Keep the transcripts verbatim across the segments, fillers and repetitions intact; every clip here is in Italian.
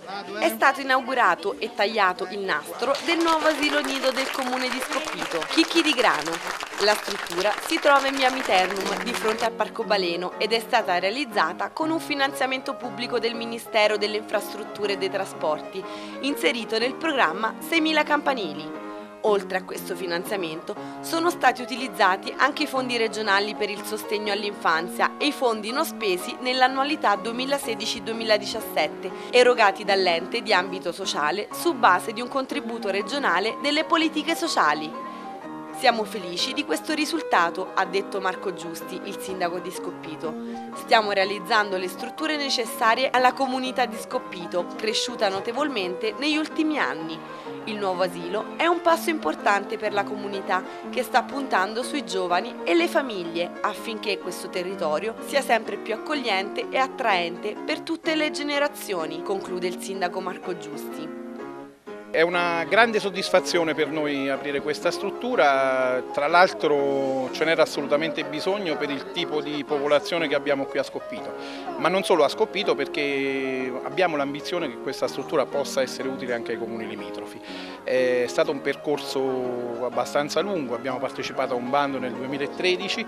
È stato inaugurato e tagliato il nastro del nuovo asilo nido del comune di Scoppito, Chicchi di Grano. La struttura si trova in via Miternum, di fronte al Parco Baleno, ed è stata realizzata con un finanziamento pubblico del Ministero delle Infrastrutture e dei Trasporti, inserito nel programma seimila Campanili. Oltre a questo finanziamento sono stati utilizzati anche i fondi regionali per il sostegno all'infanzia e i fondi non spesi nell'annualità duemilasedici duemiladiciassette, erogati dall'ente di ambito sociale su base di un contributo regionale delle politiche sociali. Siamo felici di questo risultato, ha detto Marco Giusti, il sindaco di Scoppito. Stiamo realizzando le strutture necessarie alla comunità di Scoppito, cresciuta notevolmente negli ultimi anni. Il nuovo asilo è un passo importante per la comunità che sta puntando sui giovani e le famiglie affinché questo territorio sia sempre più accogliente e attraente per tutte le generazioni, conclude il sindaco Marco Giusti. È una grande soddisfazione per noi aprire questa struttura, tra l'altro ce n'era assolutamente bisogno per il tipo di popolazione che abbiamo qui a Scoppito, ma non solo a Scoppito, perché abbiamo l'ambizione che questa struttura possa essere utile anche ai comuni limitrofi. È stato un percorso abbastanza lungo, abbiamo partecipato a un bando nel duemilatredici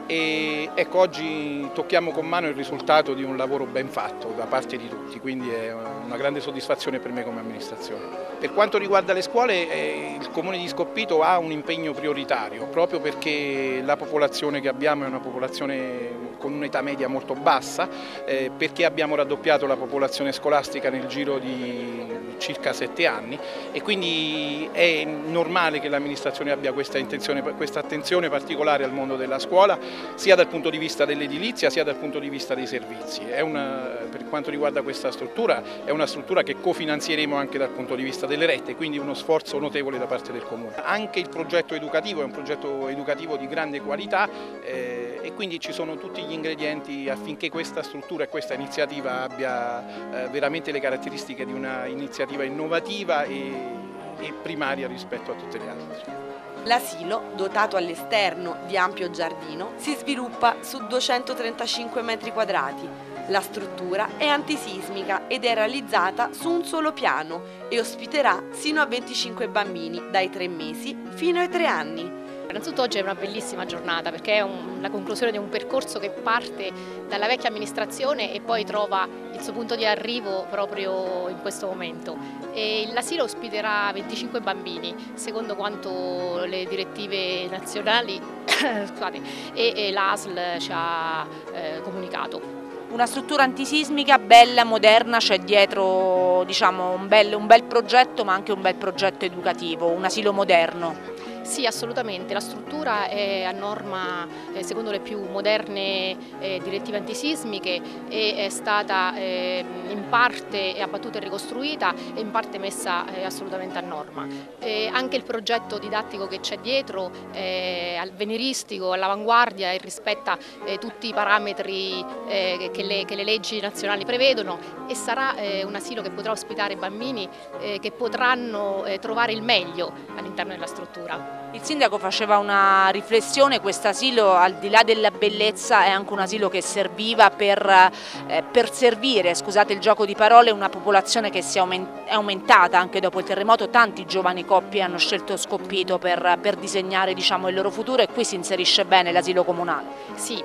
e ecco, oggi tocchiamo con mano il risultato di un lavoro ben fatto da parte di tutti, quindi è una grande soddisfazione per me come amministrazione. Per quanto riguarda le scuole, eh, il Comune di Scoppito ha un impegno prioritario, proprio perché la popolazione che abbiamo è una popolazione con un'età media molto bassa, eh, perché abbiamo raddoppiato la popolazione scolastica nel giro di circa sette anni e quindi è normale che l'amministrazione abbia questa, intenzione, questa attenzione particolare al mondo della scuola, sia dal punto di vista dell'edilizia sia dal punto di vista dei servizi. È una, per quanto riguarda questa struttura, è una struttura che cofinanzieremo anche dal punto di vista delle rette, quindi uno sforzo notevole da parte del Comune. Anche il progetto educativo è un progetto educativo di grande qualità eh, e quindi ci sono tutti gli ingredienti affinché questa struttura e questa iniziativa abbia eh, veramente le caratteristiche di una iniziativa innovativa e, e primaria rispetto a tutte le altre. L'asilo, dotato all'esterno di ampio giardino, si sviluppa su duecentotrentacinque metri quadrati. La struttura è antisismica ed è realizzata su un solo piano e ospiterà sino a venticinque bambini dai tre mesi fino ai tre anni. Innanzitutto oggi è una bellissima giornata perché è un, la conclusione di un percorso che parte dalla vecchia amministrazione e poi trova il suo punto di arrivo proprio in questo momento. L'asilo ospiterà venticinque bambini, secondo quanto le direttive nazionali scusate, e, e l'A S L ci ha eh, comunicato. Una struttura antisismica bella, moderna, c'è dietro diciamo, un, bel, un bel progetto ma anche un bel progetto educativo, un asilo moderno. Sì, assolutamente, la struttura è a norma eh, secondo le più moderne eh, direttive antisismiche e è stata eh, in parte abbattuta e ricostruita e in parte messa eh, assolutamente a norma. E anche il progetto didattico che c'è dietro è avveniristico, all'avanguardia e rispetta eh, tutti i parametri eh, che, le, che le leggi nazionali prevedono e sarà eh, un asilo che potrà ospitare bambini eh, che potranno eh, trovare il meglio all'interno della struttura. Il sindaco faceva una riflessione, questo asilo al di là della bellezza è anche un asilo che serviva per, eh, per servire, scusate il gioco di parole, una popolazione che si è, aument è aumentata anche dopo il terremoto, tanti giovani coppie hanno scelto Scoppito per, per disegnare diciamo, il loro futuro e qui si inserisce bene l'asilo comunale. Sì,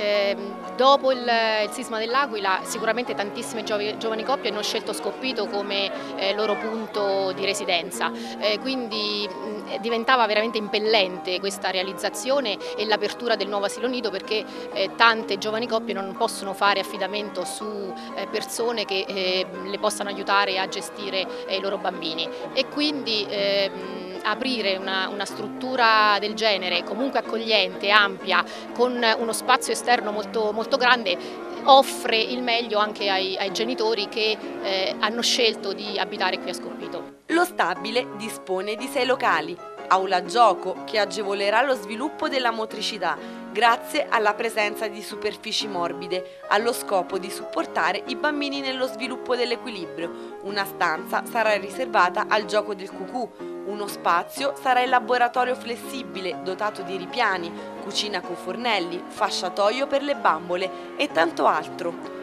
ehm, dopo il, il sisma dell'Aquila sicuramente tantissime giovani, giovani coppie hanno scelto Scoppito come eh, loro punto di residenza, eh, quindi mh, diventava veramente impellente questa realizzazione e l'apertura del nuovo asilo nido perché eh, tante giovani coppie non possono fare affidamento su eh, persone che eh, le possano aiutare a gestire eh, i loro bambini e quindi eh, aprire una, una struttura del genere comunque accogliente, ampia, con uno spazio esterno molto, molto grande offre il meglio anche ai, ai genitori che eh, hanno scelto di abitare qui a Scoppito. Lo stabile dispone di sei locali, aula gioco che agevolerà lo sviluppo della motricità grazie alla presenza di superfici morbide allo scopo di supportare i bambini nello sviluppo dell'equilibrio. Una stanza sarà riservata al gioco del cucù, uno spazio sarà il laboratorio flessibile dotato di ripiani, cucina con fornelli, fasciatoio per le bambole e tanto altro.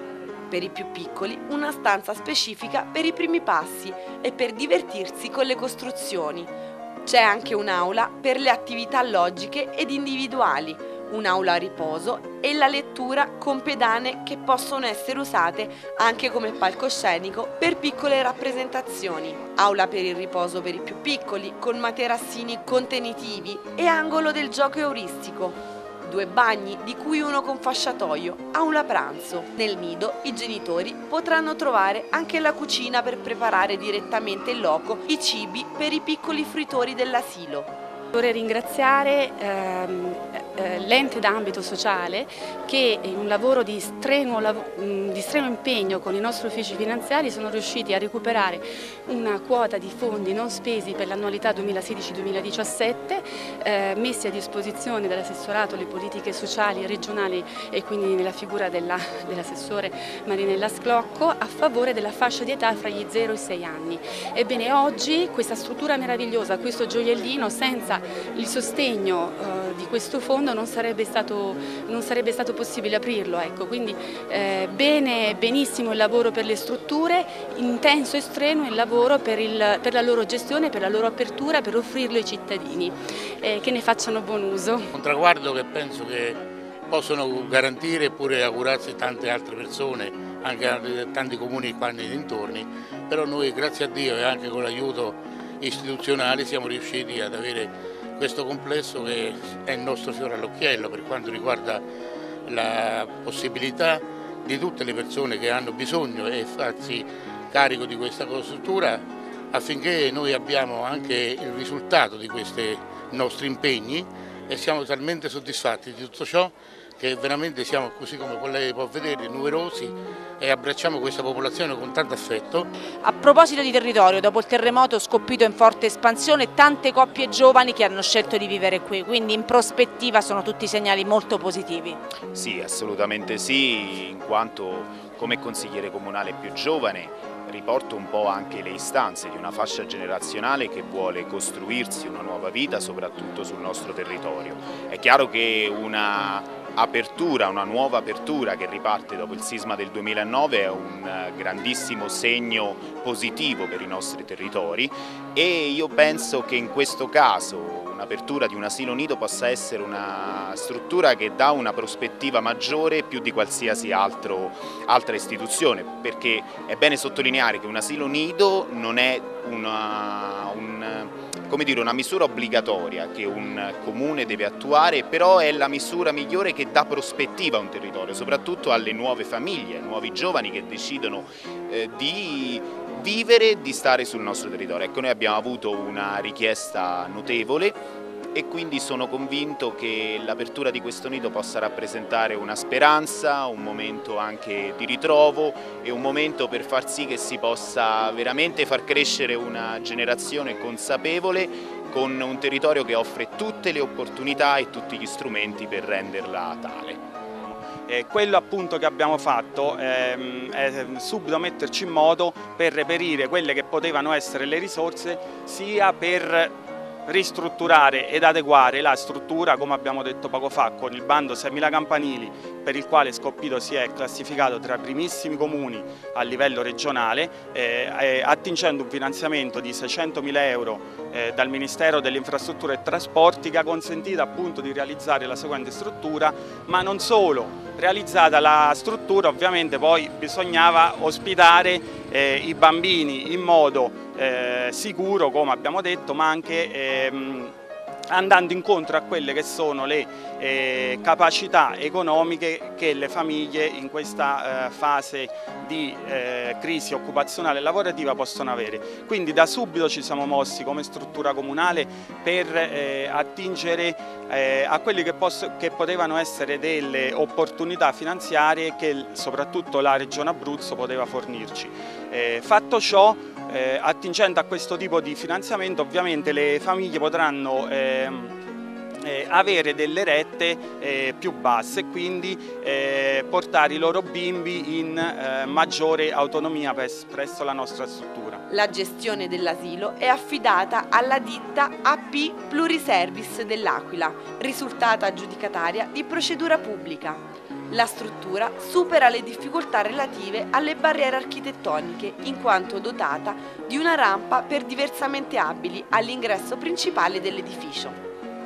Per i più piccoli una stanza specifica per i primi passi e per divertirsi con le costruzioni. C'è anche un'aula per le attività logiche ed individuali, un'aula a riposo e la lettura con pedane che possono essere usate anche come palcoscenico per piccole rappresentazioni, aula per il riposo per i più piccoli con materassini contenitivi e angolo del gioco euristico. Due bagni, di cui uno con fasciatoio, aula pranzo. Nel nido i genitori potranno trovare anche la cucina per preparare direttamente in loco i cibi per i piccoli fruitori dell'asilo. Vorrei ringraziare ehm, eh, l'ente d'ambito sociale che in un lavoro di strenuo, di strenuo impegno con i nostri uffici finanziari sono riusciti a recuperare una quota di fondi non spesi per l'annualità duemilasedici duemiladiciassette eh, messi a disposizione dall'assessorato alle politiche sociali regionali e quindi nella figura dell'assessore Marinella Sclocco a favore della fascia di età fra gli zero e i sei anni. Ebbene oggi questa struttura meravigliosa, questo gioiellino senza il sostegno eh, di questo fondo non sarebbe stato, non sarebbe stato possibile aprirlo, ecco. Quindi eh, bene, benissimo il lavoro per le strutture, intenso e strenuo il lavoro per, il, per la loro gestione, per la loro apertura, per offrirlo ai cittadini, eh, che ne facciano buon uso. Un traguardo che penso che possono garantire e pure augurarsi tante altre persone, anche tanti comuni qua nei dintorni, però noi grazie a Dio e anche con l'aiuto istituzionali siamo riusciti ad avere questo complesso che è il nostro fiore all'occhiello per quanto riguarda la possibilità di tutte le persone che hanno bisogno e farsi carico di questa struttura affinché noi abbiamo anche il risultato di questi nostri impegni e siamo talmente soddisfatti di tutto ciò che veramente siamo, così come lei può vedere, numerosi e abbracciamo questa popolazione con tanto affetto. A proposito di territorio, dopo il terremoto scoppito in forte espansione, tante coppie giovani che hanno scelto di vivere qui, quindi in prospettiva sono tutti segnali molto positivi. Sì, assolutamente sì, in quanto come consigliere comunale più giovane riporto un po' anche le istanze di una fascia generazionale che vuole costruirsi una nuova vita soprattutto sul nostro territorio. È chiaro che una apertura, una nuova apertura che riparte dopo il sisma del duemilanove è un grandissimo segno positivo per i nostri territori e io penso che in questo caso un'apertura di un asilo nido possa essere una struttura che dà una prospettiva maggiore più di qualsiasi altro, altra istituzione, perché è bene sottolineare che un asilo nido non è una, un, come dire, una misura obbligatoria che un comune deve attuare, però è la misura migliore che dà prospettiva a un territorio, soprattutto alle nuove famiglie, ai nuovi giovani che decidono eh, di vivere e di stare sul nostro territorio. Ecco, noi abbiamo avuto una richiesta notevole e quindi sono convinto che l'apertura di questo nido possa rappresentare una speranza, un momento anche di ritrovo e un momento per far sì che si possa veramente far crescere una generazione consapevole con un territorio che offre tutte le opportunità e tutti gli strumenti per renderla tale. Eh, quello appunto che abbiamo fatto ehm, è subito metterci in moto per reperire quelle che potevano essere le risorse sia per ristrutturare ed adeguare la struttura, come abbiamo detto poco fa, con il bando seimila campanili per il quale Scoppito si è classificato tra i primissimi comuni a livello regionale, eh, eh, attingendo un finanziamento di seicentomila euro eh, dal Ministero delle Infrastrutture e Trasporti che ha consentito appunto di realizzare la seguente struttura, ma non solo. Realizzata la struttura ovviamente poi bisognava ospitare eh, i bambini in modo eh, sicuro, come abbiamo detto, ma anche ehm, andando incontro a quelle che sono le eh, capacità economiche che le famiglie in questa eh, fase di eh, crisi occupazionale e lavorativa possono avere. Quindi da subito ci siamo mossi come struttura comunale per eh, attingere eh, a quelli che, che potevano essere delle opportunità finanziarie che soprattutto la Regione Abruzzo poteva fornirci. Eh, fatto ciò, Eh, attingendo a questo tipo di finanziamento, ovviamente le famiglie potranno eh, eh, avere delle rette eh, più basse e quindi eh, portare i loro bimbi in eh, maggiore autonomia presso la nostra struttura. La gestione dell'asilo è affidata alla ditta A P Pluriservice dell'Aquila, risultata aggiudicataria di procedura pubblica. La struttura supera le difficoltà relative alle barriere architettoniche, in quanto dotata di una rampa per diversamente abili all'ingresso principale dell'edificio.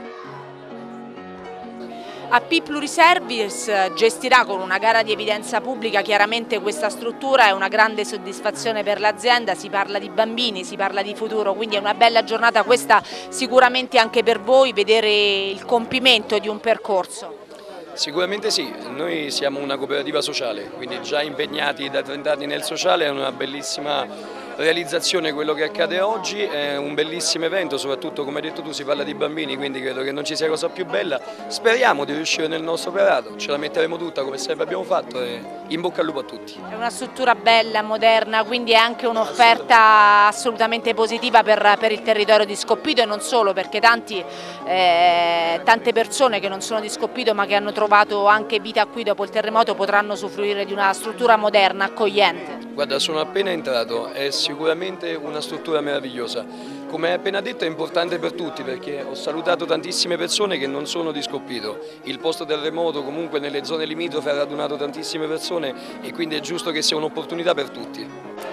A P Pluriservice gestirà con una gara di evidenza pubblica chiaramente questa struttura, è una grande soddisfazione per l'azienda, si parla di bambini, si parla di futuro, quindi è una bella giornata questa sicuramente anche per voi, vedere il compimento di un percorso. Sicuramente sì, noi siamo una cooperativa sociale, quindi già impegnati da trenta anni nel sociale, è una bellissima realizzazione quello che accade oggi, è un bellissimo evento, soprattutto come hai detto tu si parla di bambini, quindi credo che non ci sia cosa più bella, speriamo di riuscire nel nostro operato, ce la metteremo tutta come sempre abbiamo fatto e in bocca al lupo a tutti. È una struttura bella, moderna, quindi è anche un'offerta assolutamente positiva per, per il territorio di Scoppito e non solo, perché tanti, eh, tante persone che non sono di Scoppito ma che hanno trovato anche vita qui dopo il terremoto potranno usufruire di una struttura moderna, accogliente. Guarda, sono appena entrato, è sicuramente una struttura meravigliosa. Come hai appena detto è importante per tutti perché ho salutato tantissime persone che non sono di Scoppito. Il posto terremoto comunque nelle zone limitrofe ha radunato tantissime persone e quindi è giusto che sia un'opportunità per tutti.